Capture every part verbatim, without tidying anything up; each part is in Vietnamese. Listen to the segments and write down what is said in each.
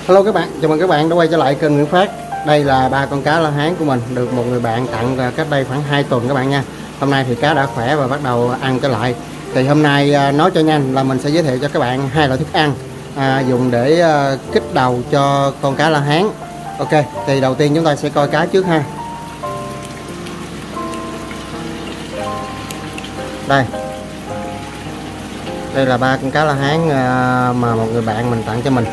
Hello các bạn, chào mừng các bạn đã quay trở lại kênh Nguyễn Phát. Đây là ba con cá La Hán của mình, được một người bạn tặng cách đây khoảng hai tuần các bạn nha. Hôm nay thì cá đã khỏe và bắt đầu ăn trở lại. Thì hôm nay nói cho nhanh là mình sẽ giới thiệu cho các bạn hai loại thức ăn à, dùng để à, kích đầu cho con cá La Hán. Ok, thì đầu tiên chúng ta sẽ coi cá trước ha. Đây. Đây là ba con cá La Hán à, mà một người bạn mình tặng cho mình.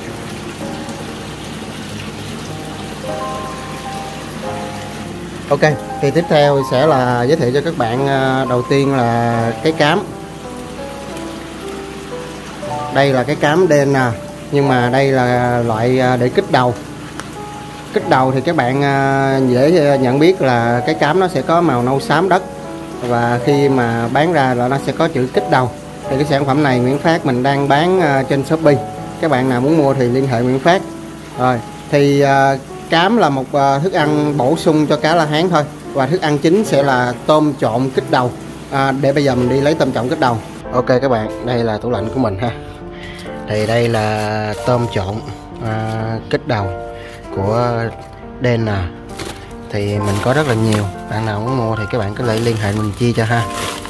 Ok, thì tiếp theo sẽ là giới thiệu cho các bạn đầu tiên là cái cám. Đây là cái cám đen nè, nhưng mà đây là loại để kích đầu. Kích đầu thì các bạn dễ nhận biết là cái cám nó sẽ có màu nâu xám đất, và khi mà bán ra là nó sẽ có chữ kích đầu. Thì cái sản phẩm này Nguyễn Phát mình đang bán trên Shopee. Các bạn nào muốn mua thì liên hệ Nguyễn Phát. Rồi, thì cám là một thức ăn bổ sung cho cá La Hán thôi, và thức ăn chính sẽ là tôm trộn kích đầu. À, để bây giờ mình đi lấy tôm trộn kích đầu. Ok các bạn, đây là tủ lạnh của mình ha. Thì đây là tôm trộn à, kích đầu của Dana. Thì mình có rất là nhiều, bạn nào muốn mua thì các bạn có thể liên hệ mình chia cho ha.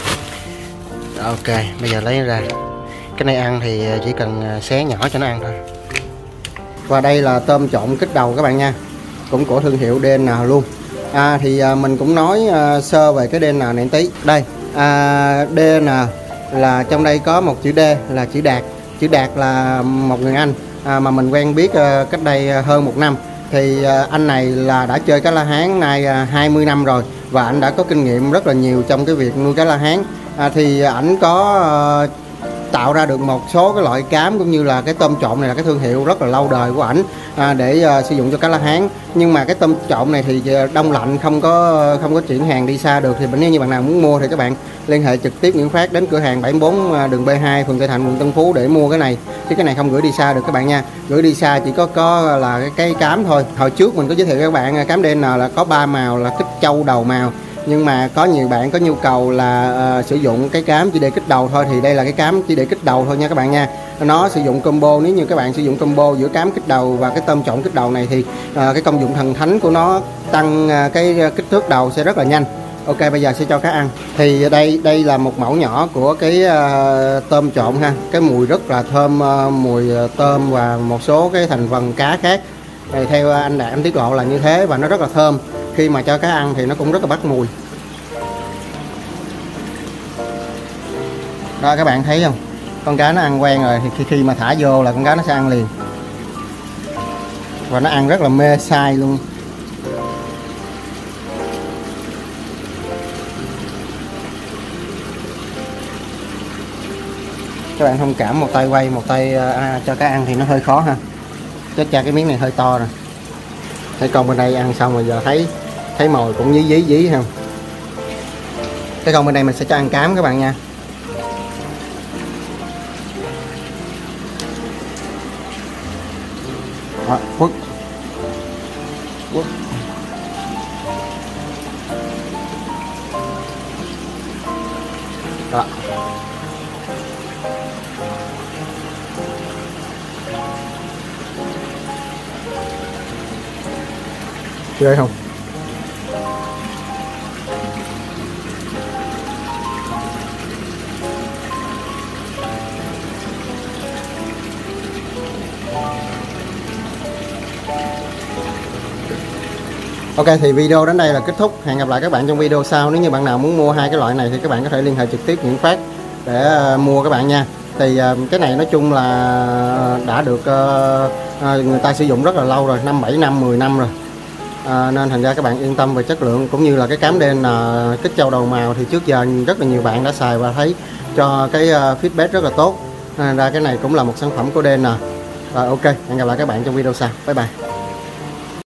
Ok, bây giờ lấy ra. Cái này ăn thì chỉ cần xé nhỏ cho nó ăn thôi. Và đây là tôm trộn kích đầu các bạn nha, cũng của thương hiệu Dana luôn. À, thì à, mình cũng nói à, sơ về cái Dana này tí. Đây, à, Dana là trong đây có một chữ D là chữ Đạt. Chữ Đạt là một người Anh à, mà mình quen biết à, cách đây hơn một năm. Thì à, anh này là đã chơi cá La Hán nay à, hai mươi năm rồi, và anh đã có kinh nghiệm rất là nhiều trong cái việc nuôi cá La Hán. À, thì ảnh có à, tạo ra được một số cái loại cám cũng như là cái tôm trộn này là cái thương hiệu rất là lâu đời của ảnh à, để uh, sử dụng cho cá La Hán. Nhưng mà cái tôm trộn này thì đông lạnh, không có không có chuyển hàng đi xa được. Thì nếu như bạn nào muốn mua thì các bạn liên hệ trực tiếp Nguyễn Phát đến cửa hàng bảy mươi bốn đường B hai, phường Tây Thạnh, quận Tân Phú để mua cái này, chứ cái này không gửi đi xa được các bạn nha. Gửi đi xa chỉ có có là cái cây cám thôi. Hồi trước mình có giới thiệu các bạn cám đen là có ba màu là kích trâu đầu màu, nhưng mà có nhiều bạn có nhu cầu là uh, sử dụng cái cám chỉ để kích đầu thôi, thì đây là cái cám chỉ để kích đầu thôi nha các bạn nha. Nó sử dụng combo, nếu như các bạn sử dụng combo giữa cám kích đầu và cái tôm trộn kích đầu này thì uh, cái công dụng thần thánh của nó tăng uh, cái kích thước đầu sẽ rất là nhanh. Ok, bây giờ sẽ cho cá ăn. Thì đây đây là một mẫu nhỏ của cái uh, tôm trộn ha. Cái mùi rất là thơm, uh, mùi tôm và một số cái thành phần cá khác. Thì theo anh Đạt anh tiết lộ là như thế, và nó rất là thơm. Khi mà cho cá ăn thì nó cũng rất là bắt mùi. Đó, các bạn thấy không? Con cá nó ăn quen rồi thì khi, khi mà thả vô là con cá nó sẽ ăn liền. Và nó ăn rất là mê sai luôn. Các bạn thông cảm, một tay quay, một tay à, cho cá ăn thì nó hơi khó ha. Chết cha, cái miếng này hơi to rồi. Thấy con bên đây ăn xong rồi giờ thấy thấy mồi cũng dí dí dí không? Cái con bên đây mình sẽ cho ăn cám các bạn nha. Đó, quất. Quất. Đó. Ghê không? Ok, thì video đến đây là kết thúc. Hẹn gặp lại các bạn trong video sau. Nếu như bạn nào muốn mua hai cái loại này thì các bạn có thể liên hệ trực tiếp Nguyễn Phát để uh, mua các bạn nha. Thì uh, cái này nói chung là đã được uh, uh, người ta sử dụng rất là lâu rồi, năm bảy năm, mười năm rồi. À, nên thành ra các bạn yên tâm về chất lượng, cũng như là cái cám đen là kích trâu đầu màu thì trước giờ rất là nhiều bạn đã xài và thấy cho cái uh, feedback rất là tốt. Nên ra cái này cũng là một sản phẩm của Dana. Rồi ok, hẹn gặp lại các bạn trong video sau. Bye bye.